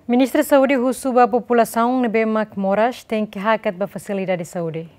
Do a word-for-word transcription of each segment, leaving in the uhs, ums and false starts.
Ministra Saúde husuba a população nebe mak moras tem que hakat ba facilidade de saúde.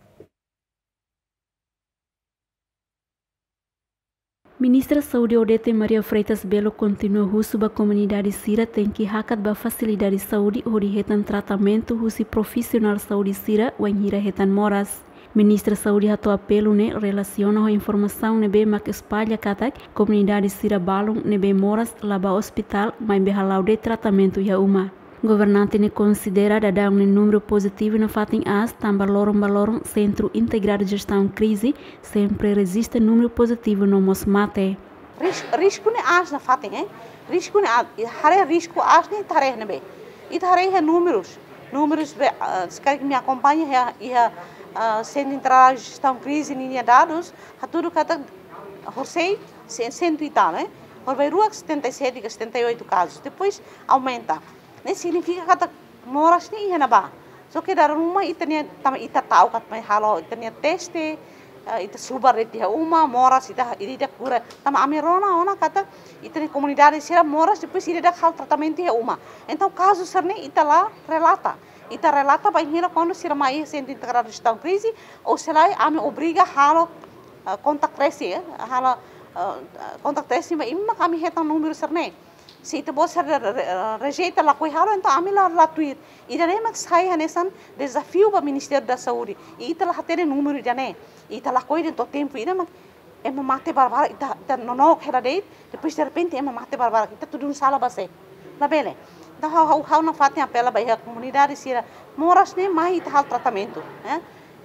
Ministra Saúde Odete Maria Freitas Belo continua husuba a comunidade Sira tem que hakat ba facilidade de saúde ori retan tratamento husi profissional saúde Sira wanhira retan moras. Ministra Saúde hatu apelo ne relaciona a informação nebe mak espalha katak comunidade Sira balung nebe moras laba hospital mai behalau de tratamento ya uma. Governante ne considera dadang ne número positivo na fatin as tambah lorong balorong Centro Integrado de Gestão Crise sempre resiste número positivo no mos mate. Risco ne as na fatin hein? Risco ne hare risco as ne tareh nebe. Itu hare é números. Números sekarang que me acompanha é Uh, Centro Integrado de Gestão Crise linha dados, a tudo kata horsei cento e tal, né? Horvei rua setenta e sete, setenta e oito casos, depois aumenta. Né? Significa kata moras ni ia naba. So que dar uma itania tam ita tau kat mai halo itania teste, uh, ita subar reti uma moras ita ita cura. Tam amerona ona kata itani comunidade sira moras depois ida hal tratamento ia uma. Então caso serne ita lá relata. Ita relata para hira quando se ramai Centro Integrado de Gestão Crise ou se lá a me obriga halo uh, contact tracing, halo uh, contact tracing vai imma kami retan número serne. Se ita bos rejeita lá coi halo então a me lá gratuito. Ida nem mais sai hanesan desafio para o Ministério da Saúde. E ita lá ter número já né. Ita lá coi dentro tempo ida mas é mate barbara ita ita não quer deit depois de repente é mate barbara ita tudo no sala base. Na bele. Então, how how não fazem apelo para a comunidade se moras nem mais hal tratamento, né?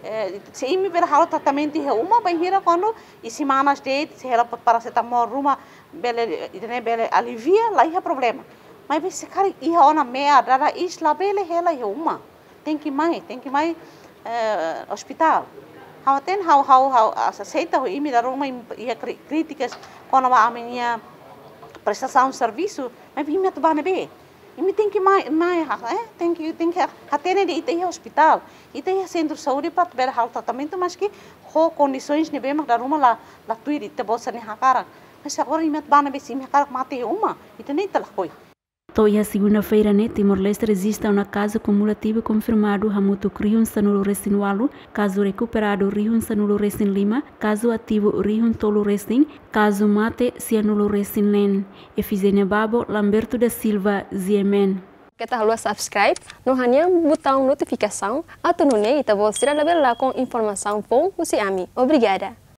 Se imi ver hal tratamento é uma banheira quando e semanas de se ela para se tamor uma bele né bele alivia lá é problema. Mas se cara e ona meia dada isla bele ela é uma tem que mais tem que mais hospital. How tem how how how aceita o imi dar uma e críticas quando a minha prestação de serviço mas imi tu bane be. Ini tem que mais mais eh tem que tem que até ne ite é hospital ite é centro de saúde para ver hal tratamento mas que ho condições ne bem da ruma lá lá tuir ite bolsa ne hakara mas agora imet bana be sim hakara mate uma ite nem tá lá coi. Toia segunda-feira, né, Timor-Leste resiste a um caso cumulativo confirmado Hamutu Rihun Sanulo Resin Walu, caso recuperado Rihun Sanulo Resin Lima, caso ativo Rihun Tolo Resin, caso mate Cianulo Resin Len. Efizenia Babo, Lamberto da Silva, Ziemen. Kita harus subscribe, não hanya botão notificação, atau nune kita boleh lebih lá com informação bom, usi ami. Obrigada.